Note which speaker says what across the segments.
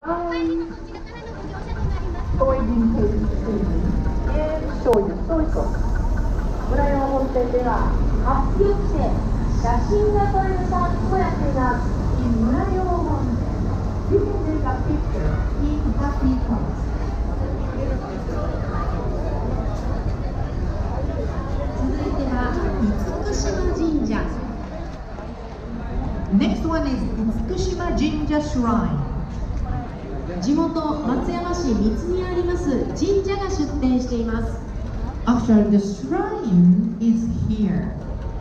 Speaker 1: soybean paste seasoning and soy sauce. 村山本店では活気をして写真が撮れるサービスもやっています。In 村山本店 You can take a picture in Happy House.
Speaker 2: 続いては厳島神社。
Speaker 3: Next one is Itsukushima Jinja Shrine.
Speaker 2: 地元松山市三津にあります神社が出店しています。
Speaker 3: Actually, the shrine is here.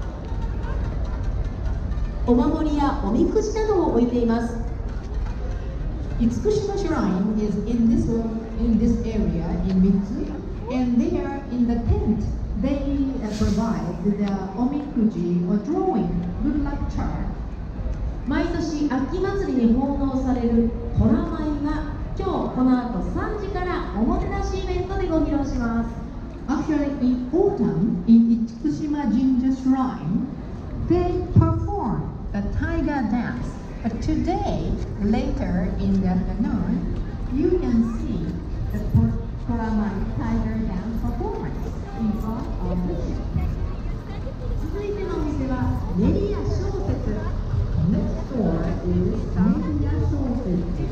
Speaker 2: お守りやおみくじなどを置いています。
Speaker 3: Itsukushima Shrine is in this area in Mitsu, and there in the tent they provide the omikuji or drawing, good luck charm.
Speaker 2: 毎年秋祭りに奉納される虎舞が今日この後3時からおもてなしイベントでご披露します。
Speaker 3: Actually, in autumn, in Itsukushima Jinja Shrine, they perform the tiger dance. But today, later in the afternoon, you can see the Toramai tiger dance performance in front of the ship.
Speaker 2: 続いてのお店は練り屋小説。
Speaker 3: Next door is Media Shousetsu.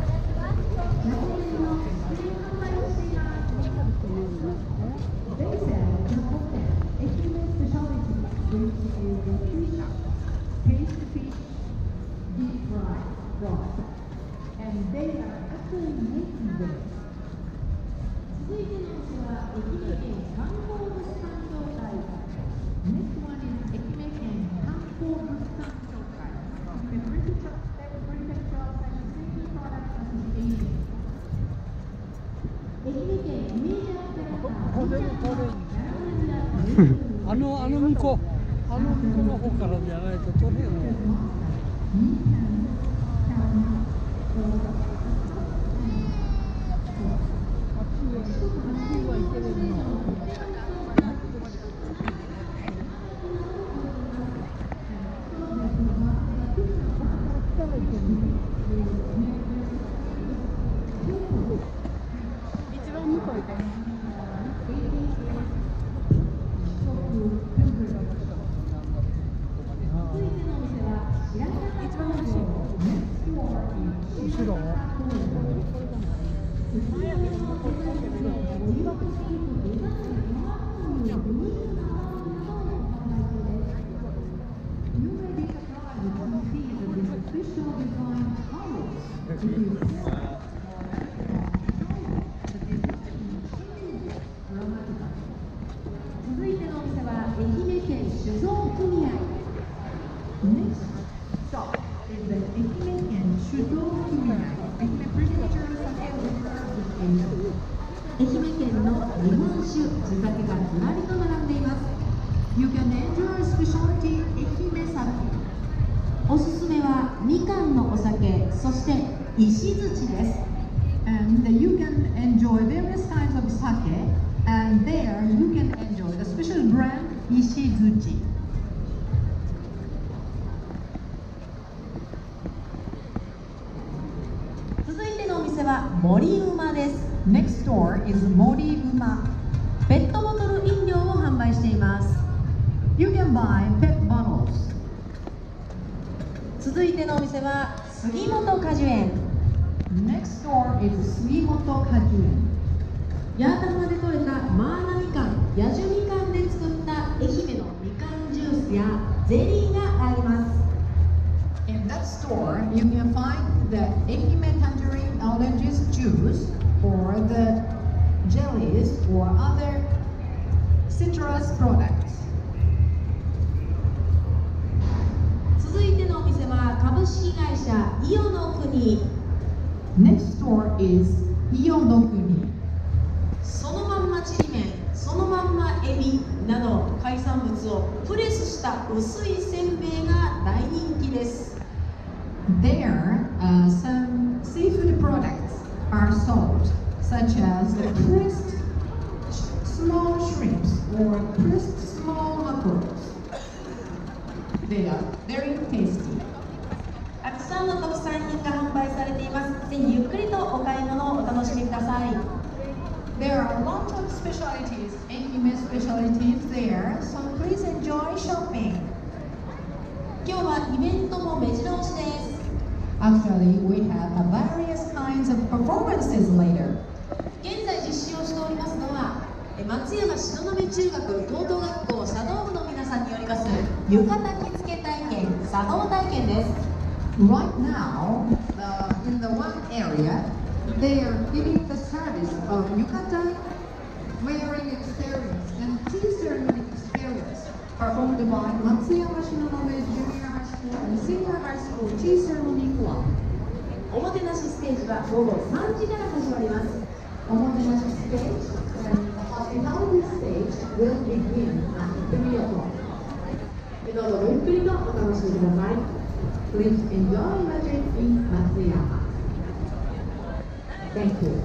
Speaker 3: They sell Japan Ekime specialty, which is the fish, paste fish, deep fried broth, and they are actually making them.
Speaker 2: 続いてのお店は愛媛県観光物産協会。
Speaker 3: Next one is Ekimeken Kankou Bussan Shokai, the Prefectural Sanitary Products Association.
Speaker 2: 愛媛県イメージアップラ
Speaker 4: これあの向こうの方からじゃないと取れるの。一番向こう行かない。後ろ。
Speaker 2: 続いてのお店は愛媛県酒造組合。
Speaker 3: Next stop is the Ekimeken Shudo Kuminai, Ekime Prefectural Sanitary Association.
Speaker 2: 愛媛県の日本酒地酒がずらりと並んでいます。
Speaker 3: You can enjoy specialty Ekime sake.
Speaker 2: おすすめはみかんのお酒、そして石槌です。
Speaker 3: And you can enjoy various kinds of sake, and there you can enjoy the special brand Ishizuchi.
Speaker 2: 続いてのお店は森馬です。
Speaker 3: Next door is Moriuma.
Speaker 2: ペットボトル飲料を販売しています。
Speaker 3: You can buy pet bottles.
Speaker 2: 続いてのお店は杉本果樹園。
Speaker 3: Next door is Sugimoto Kajuen.
Speaker 2: 八幡で採れたマーナみかん、野樹みかんで作った愛媛のみかんジュースやゼリーがあります。
Speaker 3: In that store, you can find the Ekime tangerine oranges juice or the jellies or other citrus products.
Speaker 2: 続いてのお店は株式会社伊予の国。
Speaker 3: Next door is Iyonokuni.
Speaker 2: そのまんまちりめん、そのまんまエビなど海産物をプレスした薄いせんべいが大人気です。
Speaker 3: There, some seafood products are sold, such as the pressed small shrimps or pressed small mackerels. They are very tasty.
Speaker 2: たくさんの特産品が販売されています。ぜひゆっくりとお買い物をお楽しみください。
Speaker 3: There are a lot of specialties, anime specialties there, so please enjoy shopping.
Speaker 2: 今日はイベントも目白押しです。
Speaker 3: Actually, we have various kinds of performances later.
Speaker 2: 現在実施をしておりますのは松山東雲中学高等学校茶道部の皆さんによります浴衣着付け体験茶道体験です。
Speaker 3: Right now, in the one area, they are giving the service of yukata wearing experience and tea ceremony experience performed by Matsuyama Shinonome Junior High School and Senior High School Tea Ceremony Club.
Speaker 2: おもてなしステージは午後3時から始まります。
Speaker 3: Omotenashi stage and the hospitality stage will begin at 3 o'clock.
Speaker 2: どうぞごゆっくりとお楽しみください。
Speaker 3: Please enjoy your trip in Matsuyama. Thank you.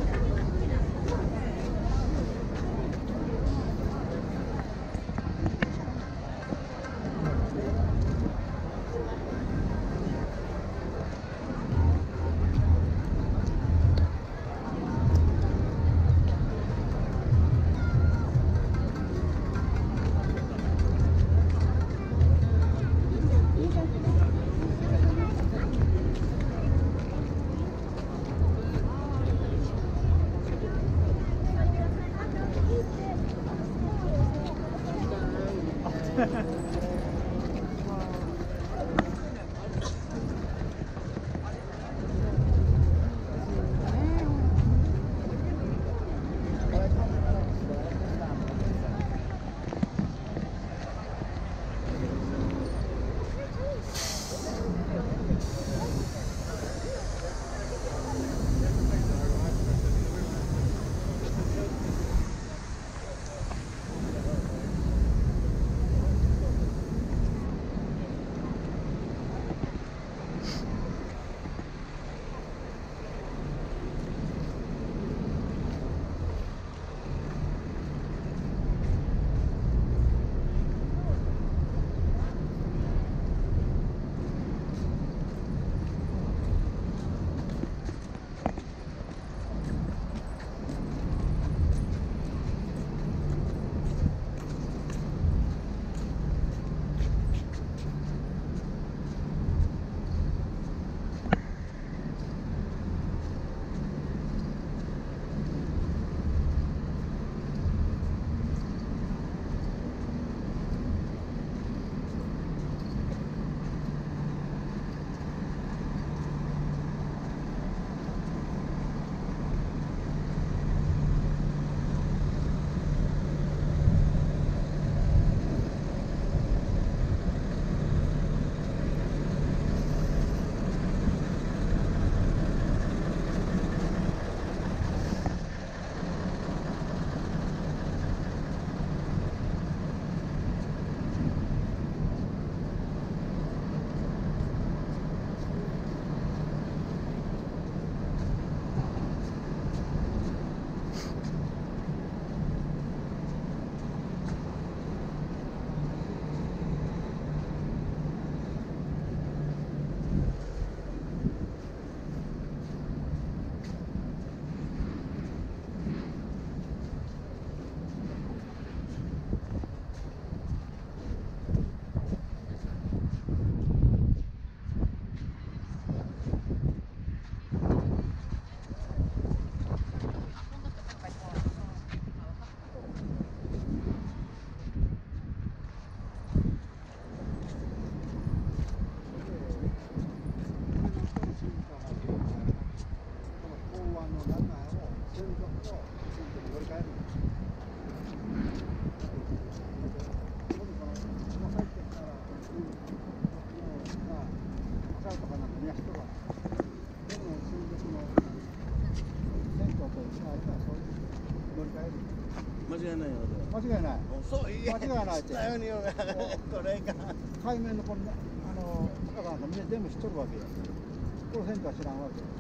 Speaker 5: 間違いないよ。
Speaker 6: 間違いない。
Speaker 5: そういや
Speaker 6: 間違いないって。
Speaker 5: だよによこれが
Speaker 6: 海面のこの高さなんかみんな全部知っとるわけよ。この線とは知らんわけよ。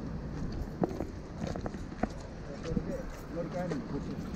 Speaker 6: それで乗り換えるのにこっち。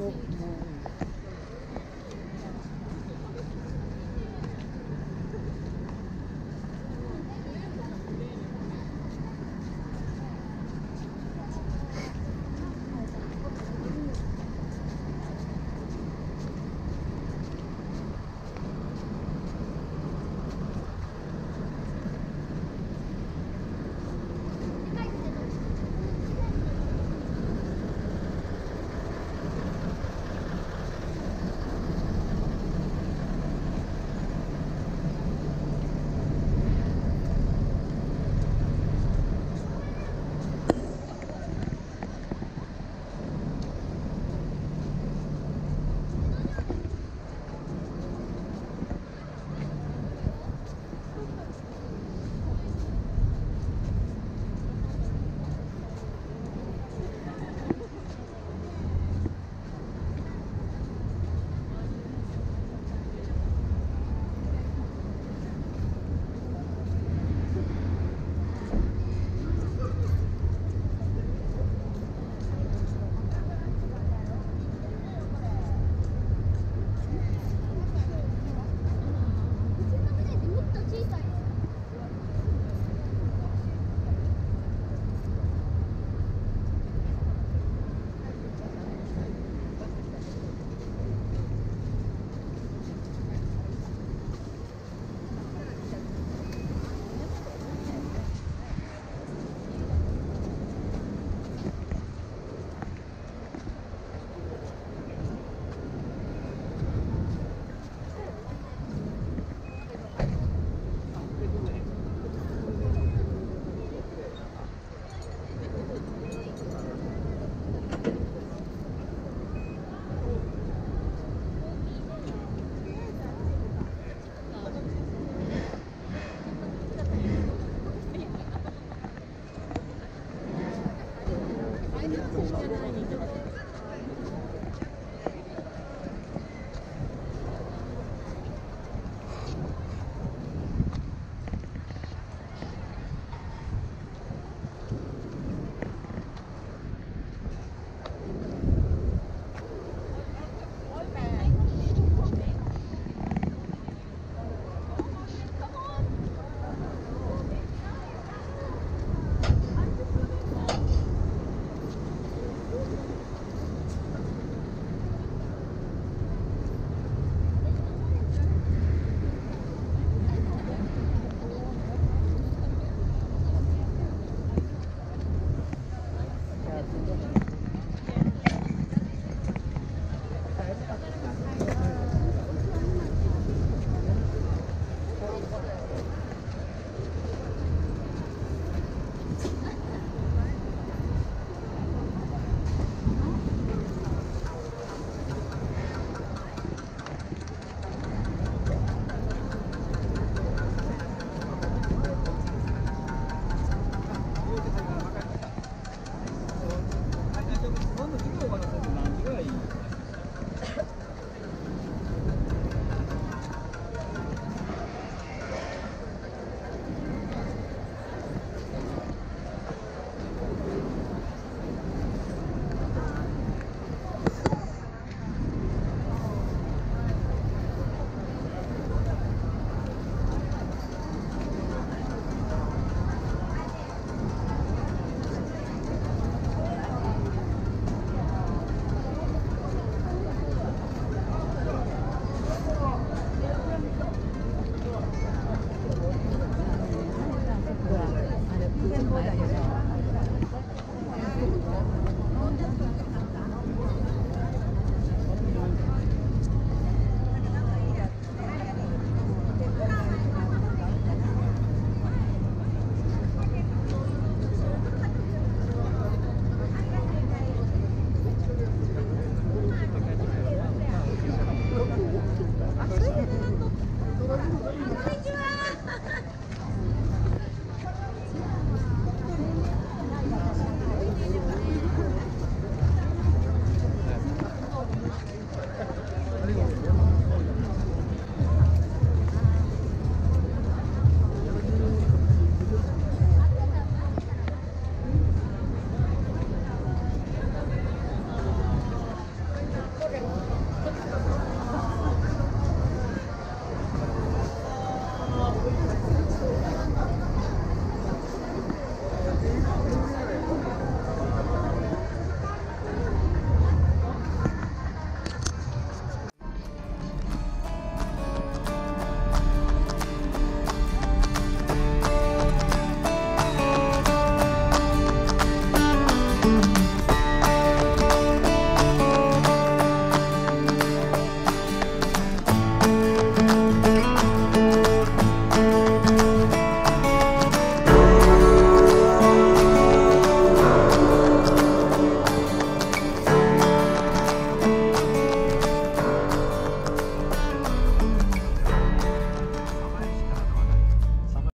Speaker 6: こ